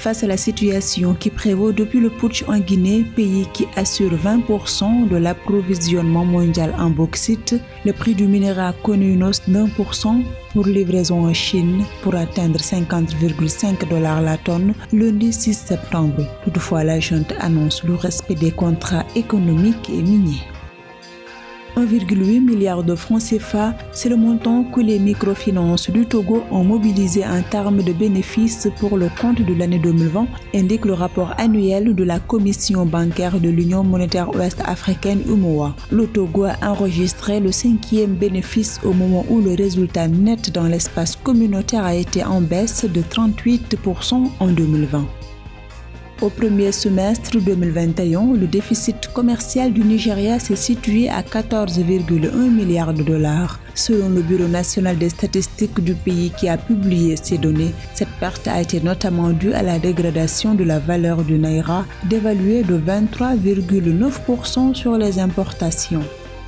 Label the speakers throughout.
Speaker 1: Face à la situation qui prévaut depuis le putsch en Guinée, pays qui assure 20% de l'approvisionnement mondial en bauxite, le prix du minerai a connu une hausse d'1% pour livraison en Chine pour atteindre 50,5 $ la tonne lundi 6 septembre. Toutefois, la junte annonce le respect des contrats économiques et miniers. 1,8 milliard de francs CFA, c'est le montant que les microfinances du Togo ont mobilisé en termes de bénéfices pour le compte de l'année 2020, indique le rapport annuel de la Commission bancaire de l'Union monétaire ouest-africaine UMOA. Le Togo a enregistré le 5e bénéfice au moment où le résultat net dans l'espace communautaire a été en baisse de 38% en 2020. Au premier semestre 2021, le déficit commercial du Nigeria s'est situé à 14,1 milliards de dollars. Selon le Bureau national des statistiques du pays qui a publié ces données, cette perte a été notamment due à la dégradation de la valeur du Naira, dévaluée de 23,9% sur les importations.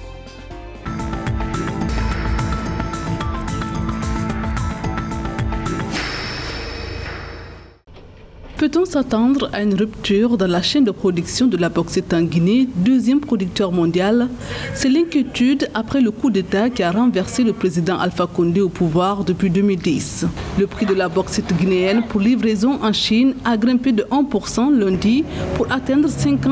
Speaker 2: Peut-on s'attendre à une rupture dans la chaîne de production de la bauxite en Guinée, deuxième producteur mondial? C'est l'inquiétude après le coup d'État qui a renversé le président Alpha Condé au pouvoir depuis 2010. Le prix de la bauxite guinéenne pour livraison en Chine a grimpé de 1% lundi pour atteindre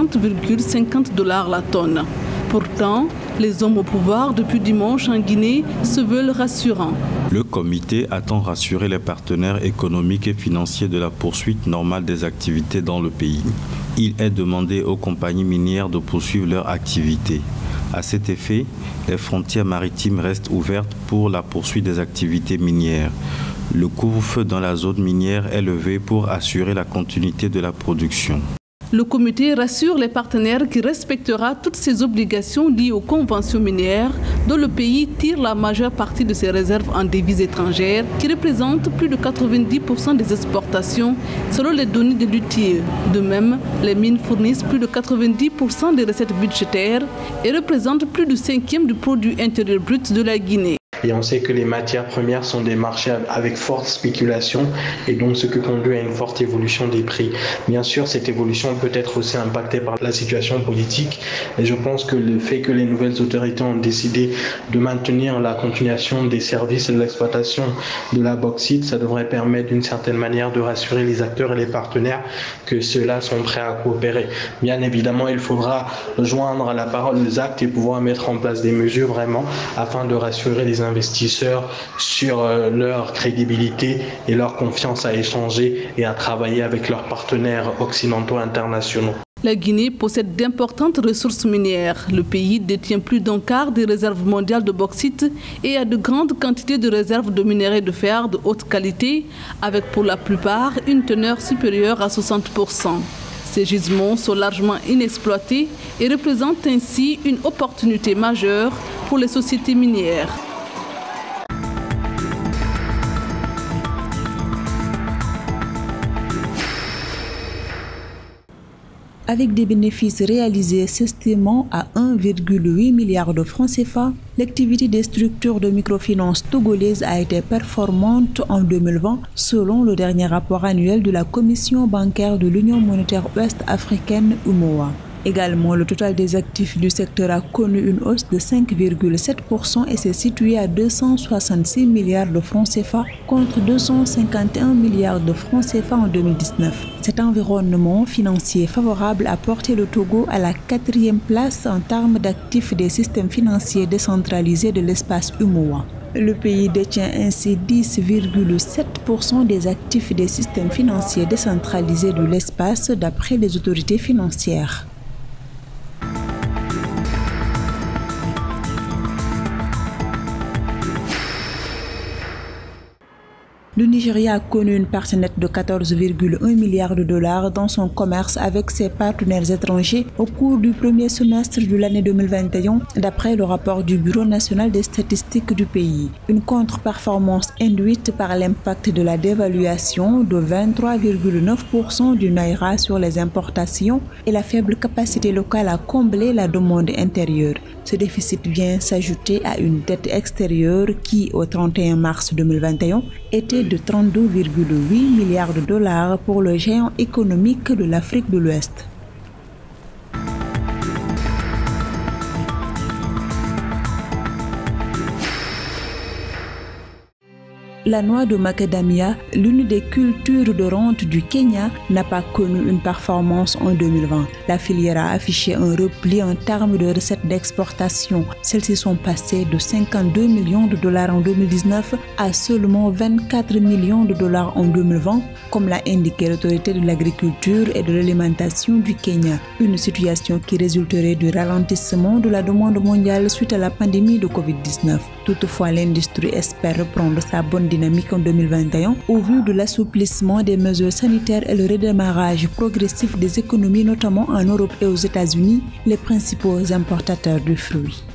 Speaker 2: 50,50 $ la tonne. Pourtant, les hommes au pouvoir depuis dimanche en Guinée se veulent rassurants.
Speaker 3: Le comité attend rassurer les partenaires économiques et financiers de la poursuite normale des activités dans le pays. Il est demandé aux compagnies minières de poursuivre leur activité. À cet effet, les frontières maritimes restent ouvertes pour la poursuite des activités minières. Le couvre-feu dans la zone minière est levé pour assurer la continuité de la production.
Speaker 2: Le comité rassure les partenaires qu'il respectera toutes ses obligations liées aux conventions minières dont le pays tire la majeure partie de ses réserves en devises étrangères qui représentent plus de 90% des exportations selon les données de l'UTIE. De même, les mines fournissent plus de 90% des recettes budgétaires et représentent plus du 5e du produit intérieur brut de la Guinée.
Speaker 4: Et on sait que les matières premières sont des marchés avec forte spéculation et donc ce qui conduit à une forte évolution des prix. Bien sûr, cette évolution peut être aussi impactée par la situation politique et je pense que le fait que les nouvelles autorités ont décidé de maintenir la continuation des services et de l'exploitation de la bauxite, ça devrait permettre d'une certaine manière de rassurer les acteurs et les partenaires que ceux-là sont prêts à coopérer. Bien évidemment, il faudra joindre à la parole les actes et pouvoir mettre en place des mesures vraiment afin de rassurer les investisseurs sur leur crédibilité et leur confiance à échanger et à travailler avec leurs partenaires occidentaux internationaux.
Speaker 2: La Guinée possède d'importantes ressources minières. Le pays détient plus d'un quart des réserves mondiales de bauxite et a de grandes quantités de réserves de minerais de fer de haute qualité, avec pour la plupart une teneur supérieure à 60%. Ces gisements sont largement inexploités et représentent ainsi une opportunité majeure pour les sociétés minières.
Speaker 1: Avec des bénéfices réalisés s'estimant à 1,8 milliard de francs CFA, l'activité des structures de microfinance togolaises a été performante en 2020 selon le dernier rapport annuel de la Commission bancaire de l'Union monétaire ouest-africaine UMOA. Également, le total des actifs du secteur a connu une hausse de 5,7% et s'est situé à 266 milliards de francs CFA contre 251 milliards de francs CFA en 2019. Cet environnement financier favorable a porté le Togo à la 4e place en termes d'actifs des systèmes financiers décentralisés de l'espace UMOA. Le pays détient ainsi 10,7% des actifs des systèmes financiers décentralisés de l'espace d'après les autorités financières. Le Nigeria a connu une perte nette de 14,1 milliards de dollars dans son commerce avec ses partenaires étrangers au cours du premier semestre de l'année 2021, d'après le rapport du Bureau national des statistiques du pays. Une contre-performance induite par l'impact de la dévaluation de 23,9% du Naira sur les importations et la faible capacité locale à combler la demande intérieure. Ce déficit vient s'ajouter à une dette extérieure qui, au 31 mars 2021, était de 32,8 milliards de dollars pour le géant économique de l'Afrique de l'Ouest. La noix de macadamia, l'une des cultures de rente du Kenya, n'a pas connu une performance en 2020. La filière a affiché un repli en termes de recettes d'exportation. Celles-ci sont passées de 52 millions de dollars en 2019 à seulement 24 millions de dollars en 2020, comme l'a indiqué l'autorité de l'agriculture et de l'alimentation du Kenya. Une situation qui résulterait du ralentissement de la demande mondiale suite à la pandémie de Covid-19. Toutefois, l'industrie espère reprendre sa bonne dynamique en 2021 au vu de l'assouplissement des mesures sanitaires et le redémarrage progressif des économies, notamment en Europe et aux États-Unis, les principaux importateurs de fruits.